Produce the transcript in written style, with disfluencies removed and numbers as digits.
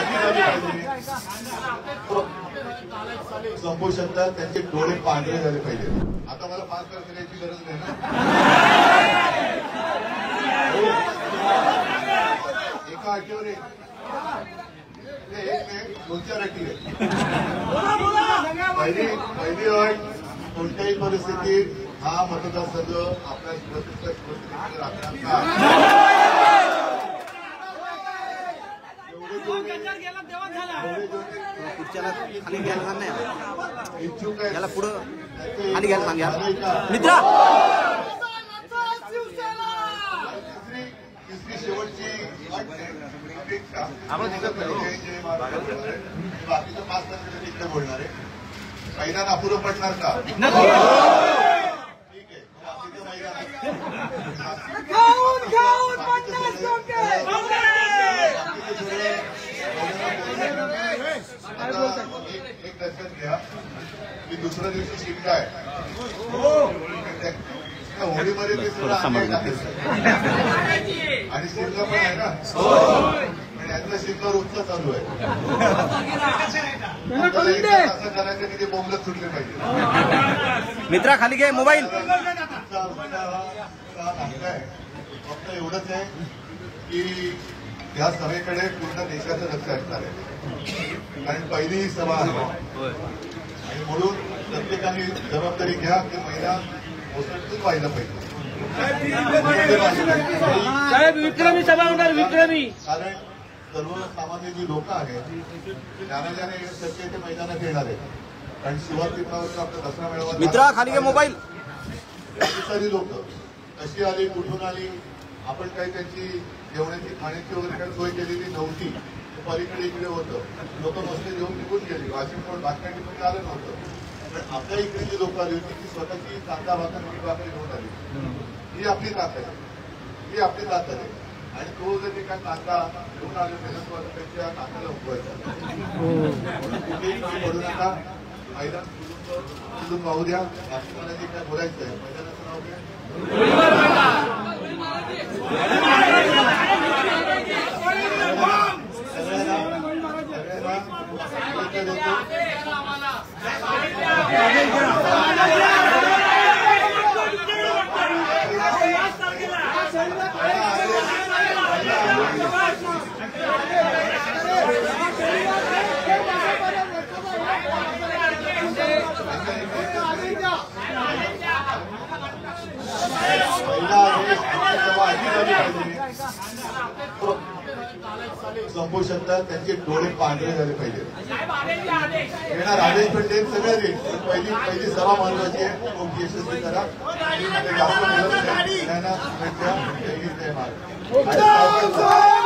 संपू शकतात, त्यांचे डोळे पांढरे झाले पाहिजे. आता मला 5 तास करायची गरज नाही ना. एका अटीवर एक नाही 2-4 अटी आहेत. पहिली अट, कोणत्याही परिस्थितीत हा मतदारसंघ आपल्या सुरक्षित परिस्थितीमध्ये राखणार का, खाली घ्यायला नाही इच्छुक आहे याला पुढं खाली घ्यायला सांगा मित्रा. तिसरी शेवटची अपेक्षा आपण बाकीचं 5 तास तिकडे बोलणार आहे. मैदान अपुरं पडणार का? ठीक आहे, बाकीचं मैदान एक लक्षात घ्या की दुसऱ्या दिवशी शिमगा आहे. होळीमध्ये ते सगळं आणि शिमगा पण आहे ना, आणि यातला शिमगा रोजचा चालू आहे. असं करायचं की ते बोंबलत सुटले पाहिजे. मित्रा खाली घे मोबाईल. फक्त एवढंच आहे की या सभेकडे पूर्ण देशाचं लक्ष असणार आहे, कारण पहिली ही सभा आहे आणि म्हणून प्रत्येकाने जबाबदारी घ्या की मैदान ओसंडून व्हायला पाहिजे. विक्रमी सभा होणार, विक्रमी. कारण सर्वसामान्य जी लोक आहेत ज्याने सत्य ते मैदानात येणार आहेत. कारण सुरुवातीला आपला दसरा मेळावा मित्रा खाली घे मोबाईल. सारी लोक कशी आली, कुठून आली, आपण काही त्यांची जेवणाची खाण्याची वगैरे काही सोय केलेली नव्हती. पलीकडे इकडे होतं, लोक मस्त जेवून निघून गेली. वाशिम पण बातम्या टिपून आलं नव्हतं, पण आपल्या इकडे जी लोक आली होती ती स्वतःची कांदा भाकर मीठ भाकरी घेऊन आली. ही आपली ताकद आहे, ही आपली ताकद आहे. आणि तो जर ते काय कांदा घेऊन आले त्याच्या त्यांच्या कांद्याला उभवायचा. कुठेही पडू नका, मैदान सोडून पाहू द्या. बाकी मला जे काय बोलायचं आहे मैदानाचं नाव घ्या. संपू शकतात, त्यांचे डोळे पांढरे झाले पाहिजे. येणार आदेश पण ते सगळे देईल. पहिली सभा महत्वाची आहे, मोठी यशस्वी करा.